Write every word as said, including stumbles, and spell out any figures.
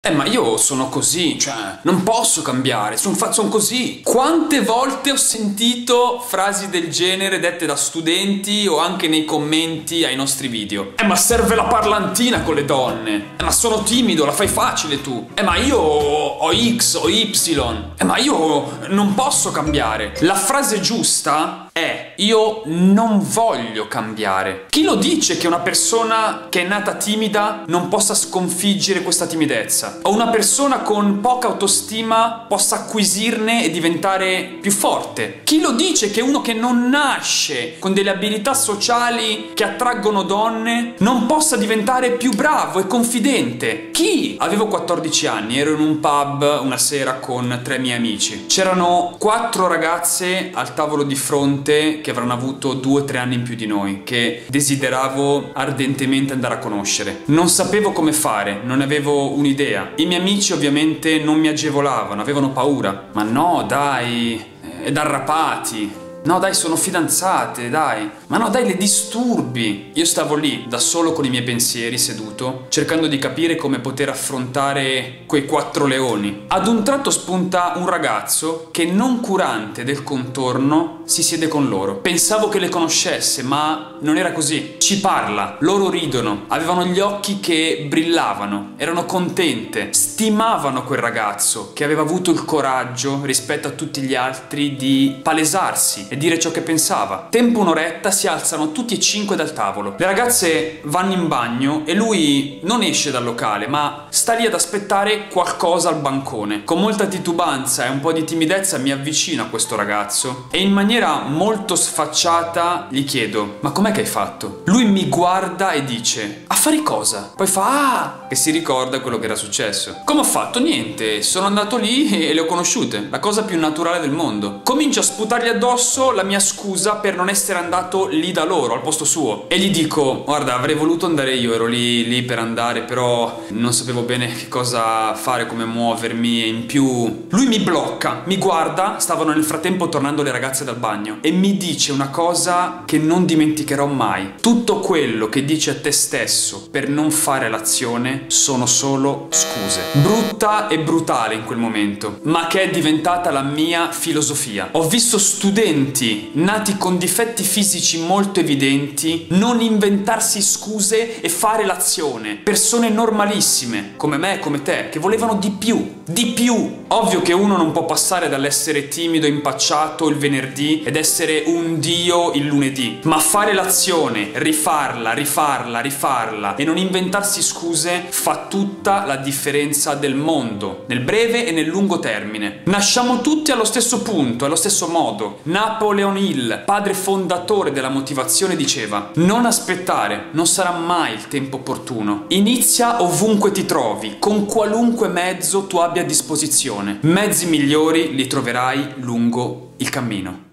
Eh ma io sono così, cioè non posso cambiare, sono son così. Quante volte ho sentito frasi del genere dette da studenti o anche nei commenti ai nostri video. Eh ma serve la parlantina con le donne. Eh ma sono timido, la fai facile tu. Eh ma io ho X, ho Y. Eh ma io non posso cambiare. La frase giusta è: io non voglio cambiare. Chi lo dice che una persona che è nata timida non possa sconfiggere questa timidezza? O una persona con poca autostima possa acquisirne e diventare più forte? Chi lo dice che uno che non nasce con delle abilità sociali che attraggono donne non possa diventare più bravo e confidente? Chi? Avevo quattordici anni, ero in un pub una sera con tre miei amici. C'erano quattro ragazze al tavolo di fronte che avranno avuto due o tre anni in più di noi, che desideravo ardentemente andare a conoscere. Non sapevo come fare, non avevo un'idea. I miei amici ovviamente non mi agevolavano, avevano paura. Ma no, dai, è da arrapati. No dai, sono fidanzate, dai. Ma no dai, le disturbi. Io stavo lì, da solo con i miei pensieri, seduto, cercando di capire come poter affrontare quei quattro leoni. Ad un tratto spunta un ragazzo che, non curante del contorno, si siede con loro. Pensavo che le conoscesse, ma non era così. Ci parla, loro ridono, avevano gli occhi che brillavano, erano contente, stimavano quel ragazzo che aveva avuto il coraggio, rispetto a tutti gli altri, di palesarsi e dire ciò che pensava. Tempo un'oretta, si alzano tutti e cinque dal tavolo. Le ragazze vanno in bagno e lui non esce dal locale, ma sta lì ad aspettare qualcosa al bancone. Con molta titubanza e un po' di timidezza mi avvicino a questo ragazzo e in maniera molto sfacciata gli chiedo: ma com'è che hai fatto? Lui mi guarda e dice: affari cosa? Poi fa: ah, che si ricorda quello che era successo. Come ho fatto? Niente, sono andato lì e le ho conosciute, la cosa più naturale del mondo. Comincio a sputargli addosso la mia scusa per non essere andato lì da loro, al posto suo, e gli dico: guarda, avrei voluto andare io, ero lì, lì per andare, però non sapevo bene che cosa fare, come muovermi, e in più lui mi blocca, mi guarda, stavano nel frattempo tornando le ragazze dal bagno, e mi dice una cosa che non dimenticherò mai: tutto quello che dici a te stesso per non fare l'azione sono solo scuse. Brutta e brutale in quel momento, ma che è diventata la mia filosofia. Ho visto studenti nati con difetti fisici molto evidenti non inventarsi scuse e fare l'azione. Persone normalissime, come me e come te, che volevano di più, di più. Ovvio che uno non può passare dall'essere timido e impacciato il venerdì ed essere un dio il lunedì, ma fare l'azione, rifarla, rifarla, rifarla e non inventarsi scuse fa tutta la differenza del mondo, nel breve e nel lungo termine. Nasciamo tutti allo stesso punto, allo stesso modo. Napoleon Hill, padre fondatore della motivazione, diceva: non aspettare, non sarà mai il tempo opportuno. Inizia ovunque ti trovi, con qualunque mezzo tu abbia a disposizione. Mezzi migliori li troverai lungo il cammino.